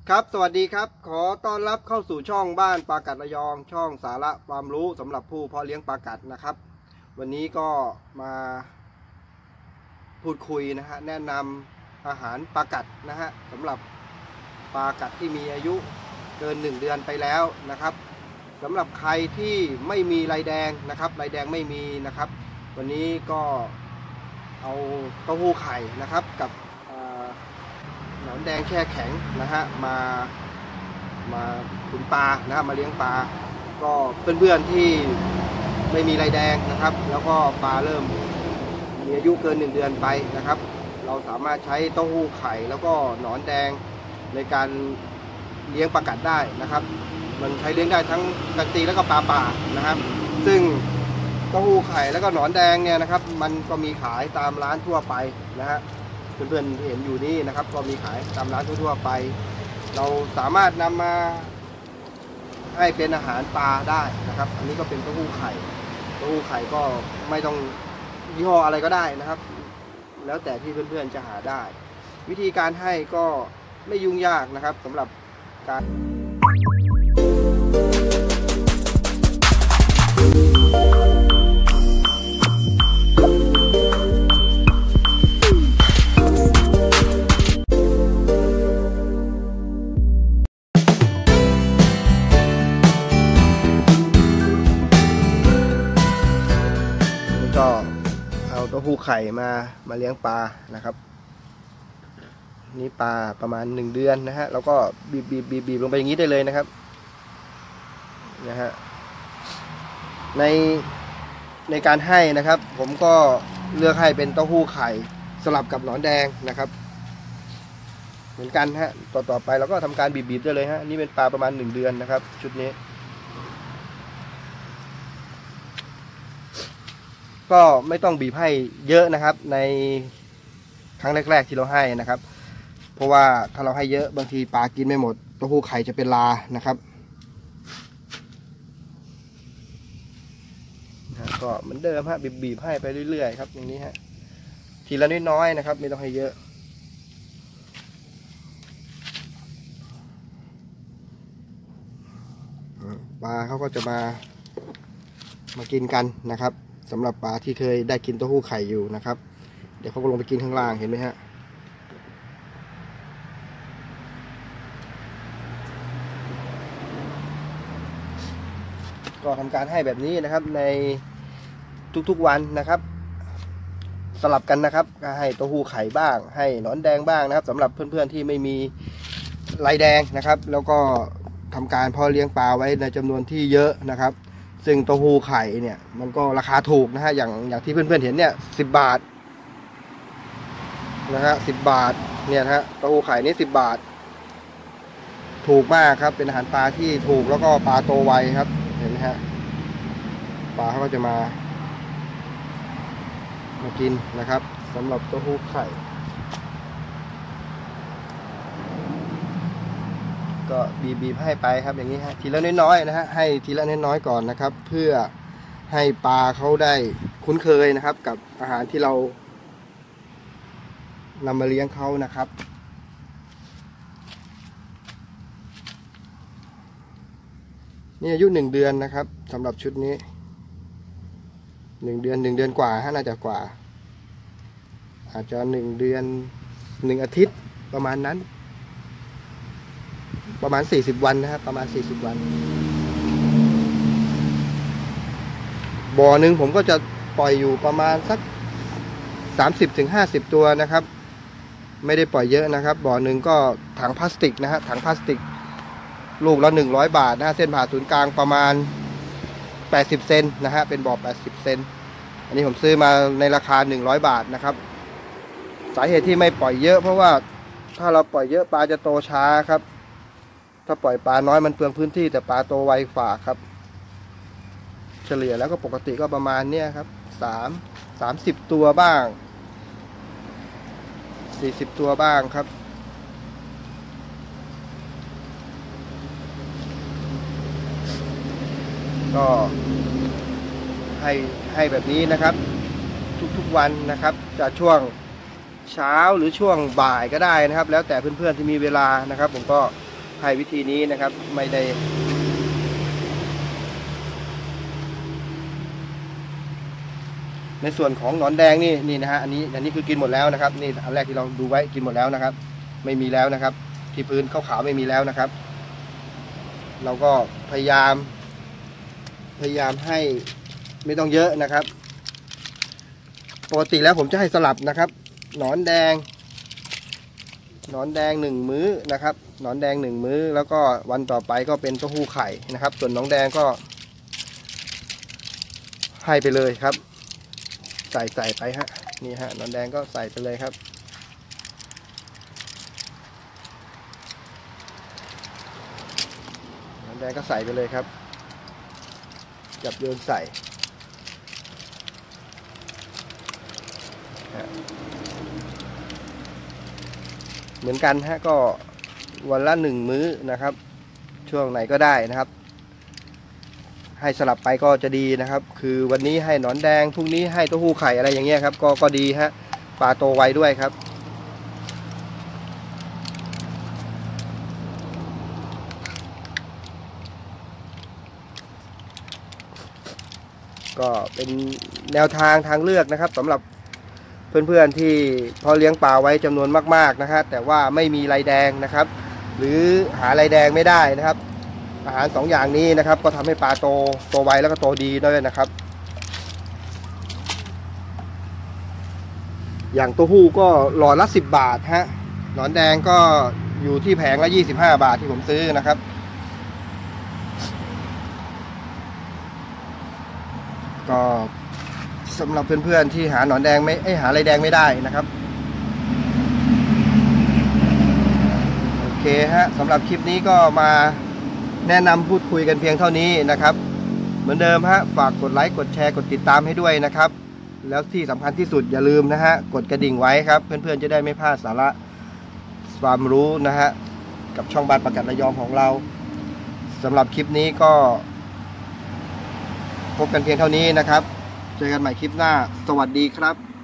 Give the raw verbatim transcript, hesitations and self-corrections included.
ครับสวัสดีครับขอต้อนรับเข้าสู่ช่องบ้านปลากัดระยองช่องสาระความรู้สำหรับผู้เพาะเลี้ยงปลากัดนะครับวันนี้ก็มาพูดคุยนะฮะแนะนำอาหารปลากัดนะฮะสำหรับปลากัดที่มีอายุเกินหนึ่งเดือนไปแล้วนะครับสำหรับใครที่ไม่มีลายแดงนะครับลายแดงไม่มีนะครับวันนี้ก็เอาเต้าหู้ไข่นะครับกับหนอนแดงแช่แข็งนะฮะมามาขุนปลานะฮะมาเลี้ยงปลาก็เพื่อนๆที่ไม่มีลายแดงนะครับแล้วก็ปลาเริ่มมีอายุเกินหนึ่งเดือนไปนะครับเราสามารถใช้เต้าหู้ไข่แล้วก็หนอนแดงในการเลี้ยงปลากัดได้นะครับมันใช้เลี้ยงได้ทั้งกันตีแล้วก็ปลาป่านะครับซึ่งเต้าหู้ไข่แล้วก็หนอนแดงเนี่ยนะครับมันก็มีขายตามร้านทั่วไปนะฮะเพื่อนๆที่เห็นอยู่นี่นะครับก็มีขายตามร้านทั่วๆไปเราสามารถนำมาให้เป็นอาหารปลาได้นะครับอันนี้ก็เป็นเต้าหู้ไข่เต้าหู้ไข่ก็ไม่ต้องยี่ห้ออะไรก็ได้นะครับแล้วแต่ที่เพื่อนๆจะหาได้วิธีการให้ก็ไม่ยุ่งยากนะครับสำหรับการก็เอาเต้าหู้ไข่มามาเลี้ยงปลานะครับนี่ปลาประมาณหนึ่งเดือนนะฮะแล้วก็บีบบีบบีบบีบลงไปอย่างนี้ได้เลยนะครับนะฮะในในการให้นะครับผมก็เลือกให้เป็นเต้าหู้ไข่สลับกับหนอนแดงนะครับเหมือนกันฮะต่อต่อไปเราก็ทำการบีบบีบได้เลยฮะนี่เป็นปลาประมาณหนึ่งเดือนนะครับชุดนี้ก็ไม่ต้องบีบให้เยอะนะครับในครั้งแรกๆที่เราให้นะครับเพราะว่าถ้าเราให้เยอะบางทีปลากินไม่หมดเต้าหู้ไข่จะเป็นลานะครับก็เหมือนเดิมฮะบีบๆให้ไปเรื่อยๆครับอย่างนี้ฮะทีละน้อยๆนะครับไม่ต้องให้เยอะปลาเขาก็จะมามากินกันนะครับสำหรับปลาที่เคยได้กินเต้าหู้ไข่อยู่นะครับเดี๋ยวเขาก็ลงไปกินข้างล่างเห็นไหมฮะก็ทำการให้แบบนี้นะครับในทุกๆวันนะครับสลับกันนะครับก็ให้เต้าหู้ไข่บ้างให้หนอนแดงบ้างนะครับสำหรับเพื่อนๆที่ไม่มีลายแดงนะครับแล้วก็ทำการเพาะเลี้ยงปลาไว้ในจำนวนที่เยอะนะครับซึ่งเต้าหู้ไข่เนี่ยมันก็ราคาถูกนะฮะอย่างอย่างที่เพื่อนๆเห็นเนี่ยสิบบาทนะฮะสิบบาทเนี่ยฮะเต้าหู้ไข่นี่สิบบาทถูกมากครับเป็นอาหารปลาที่ถูกแล้วก็ปลาโตไวครับเห็นไหมฮะปลาเขาก็จะมามากินนะครับสำหรับเต้าหู้ไข่ก็บีบๆให้ไปครับอย่างนี้ฮะทีละน้อยๆนะฮะให้ทีละน้อยๆก่อนนะครับเพื่อให้ปลาเขาได้คุ้นเคยนะครับกับอาหารที่เรานำมาเลี้ยงเขานะครับนี่อายุหนึ่งเดือนนะครับสำหรับชุดนี้หนึ่งเดือนหนึ่งเดือนกว่าฮะน่าจะกว่าอาจจะหนึ่งเดือนหนึ่งอาทิตย์ประมาณนั้นประมาณสี่สิบวันนะครับประมาณสี่สิบวันบ่อหนึ่งผมก็จะปล่อยอยู่ประมาณสักสามสิบถึงห้าสิบตัวนะครับไม่ได้ปล่อยเยอะนะครับบ่อหนึ่งก็ถังพลาสติกนะฮะถังพลาสติกลูกละหนึ่งร้อยบาทนะฮะเส้นผ่าศูนย์กลางประมาณแปดสิบเซนนะฮะเป็นบ่อแปดสิบเซนอันนี้ผมซื้อมาในราคาหนึ่งร้อยบาทนะครับสาเหตุที่ไม่ปล่อยเยอะเพราะว่าถ้าเราปล่อยเยอะปลาจะโตช้าครับถ้าปล่อยปลาน้อยมันเปลืองพื้นที่แต่ปลาโตไวกว่าครับเฉลี่ยแล้วก็ปกติก็ประมาณเนี้ยครับสามสามสิบตัวบ้างสี่สิบตัวบ้างครับก็ให้ให้แบบนี้นะครับทุกๆวันนะครับจะช่วง เช้าหรือช่วงบ่ายก็ได้นะครับแล้วแต่เพื่อนๆที่มีเวลานะครับผมก็ให้วิธีนี้นะครับไม่ได้ในส่วนของหนอนแดงนี่นี่นะฮะอันนี้อันนี้คือกินหมดแล้วนะครับนี่อันแรกที่เราดูไว้กินหมดแล้วนะครับไม่มีแล้วนะครับที่พื้นขาวๆไม่มีแล้วนะครับเราก็พยายามพยายามให้ไม่ต้องเยอะนะครับปกติแล้วผมจะให้สลับนะครับหนอนแดงหนอนแดงหนึ่งมื้อนะครับหนอนแดงหนึ่งมื้อแล้วก็วันต่อไปก็เป็นเต้าหู้ไข่นะครับส่วนหนอนแดงก็ให้ไปเลยครับใส่ใส่ไปฮะนี่ฮะหนอนแดงก็ใส่ไปเลยครับหนอนแดงก็ใส่ไปเลยครับจับโยนใส่เหมือนกันฮะก็วันละหนึ่งมื้อนะครับช่วงไหนก็ได้นะครับให้สลับไปก็จะดีนะครับคือวันนี้ให้หนอนแดงพรุ่งนี้ให้เต้าหู้ไข่อะไรอย่างเงี้ยครับก็ก็ดีฮะปลาโตไวด้วยครับก็เป็นแนวทางทางเลือกนะครับสำหรับเพื่อนๆที่พอเลี้ยงปลาไว้จำนวนมากๆนะฮะแต่ว่าไม่มีไรแดงนะครับหรือหาไรแดงไม่ได้นะครับอาหารสองอย่างนี้นะครับก็ทำให้ปลาโตโตไวแล้วก็โตดีด้วยนะครับอย่างเต้าหู้ก็หลอดละสิบบาทฮะหนอนแดงก็อยู่ที่แผงละยี่สิบห้าบาทที่ผมซื้อนะครับก็สำหรับเพื่อนๆที่หาหนอนแดงไม่ไอหาไรแดงไม่ได้นะครับโอเคฮะสำหรับคลิปนี้ก็มาแนะนำพูดคุยกันเพียงเท่านี้นะครับเหมือนเดิมฮะฝากกดไลค์กดแชร์กดติดตามให้ด้วยนะครับแล้วที่สำคัญที่สุดอย่าลืมนะฮะกดกระดิ่งไว้ครับเพื่อนๆจะได้ไม่พลาดสาระความรู้นะฮะกับช่องบ้านปากัดระยองของเราสำหรับคลิปนี้ก็พบกันเพียงเท่านี้นะครับเจอกันใหม่คลิปหน้าสวัสดีครับ